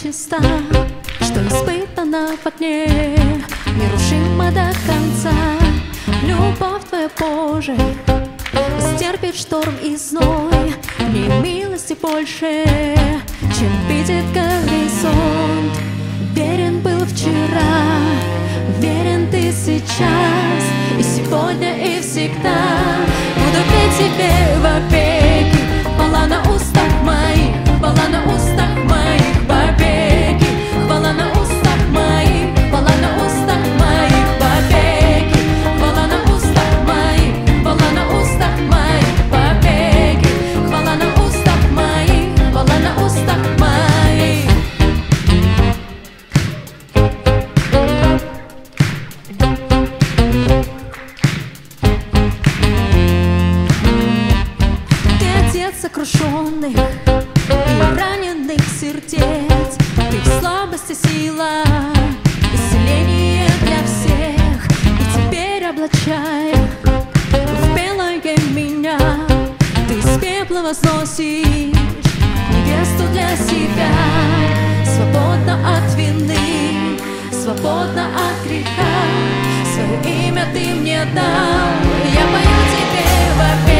чиста, что испытана в огне, нерушима до конца. Любовь твоя позже стерпит шторм и зной, в ней милости больше, чем видит горизонт. Верен был вчера, верен ты сейчас, и сегодня, и всегда. Буду петь тебе вовеки, хвала на устах моих, хвала на устах моих вовеки, хвала на устах моих, хвала на устах моих вовеки, хвала на устах моих, хвала на устах моих вовеки, хвала на устах моих, хвала на устах моих. Сокрушенных и раненых сердец, ты в слабости сила, исцеление для всех. И теперь, облачая в белое меня, ты из пепла возносишь невесту для себя. Свободна от вины, свободна от греха, свое имя ты мне дал. Я пою тебе вовек.